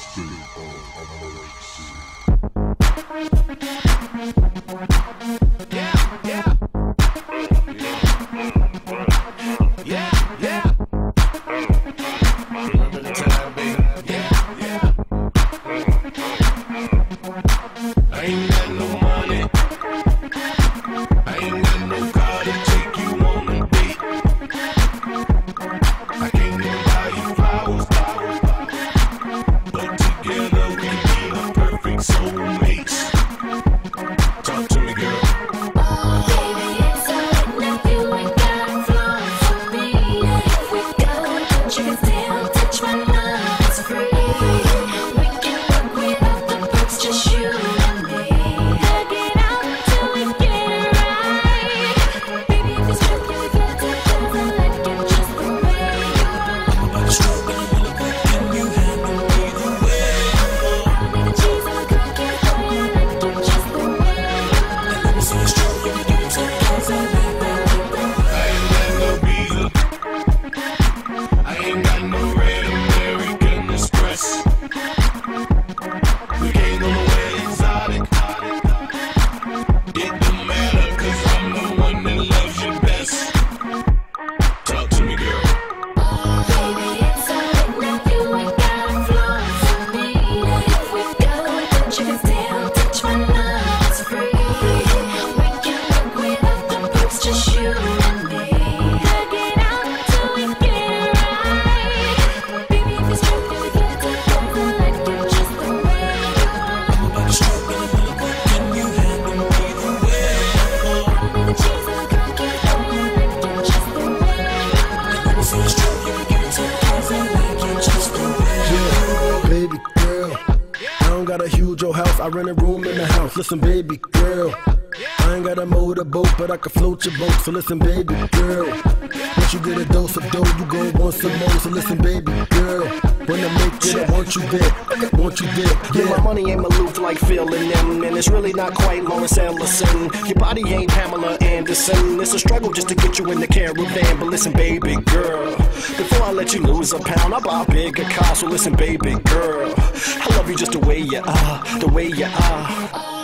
got a huge old house, I rent a room in the house. Listen, baby girl, I ain't got a motorboat, but I can float your boat. So listen, baby girl, once you get a dose of dough, you gon' want some more. So listen, baby girl, when I make it, I want you there, I want you there. Yeah, my money ain't Maloof like Phil and them, and it's really not quite Lawrence Ellison. Your body ain't Pamela Anderson. It's a struggle just to get you in the caravan. But listen, baby girl, before I let you lose a pound, I'll buy a bigger car. So listen, baby girl, I love you just the way you are, the way you are.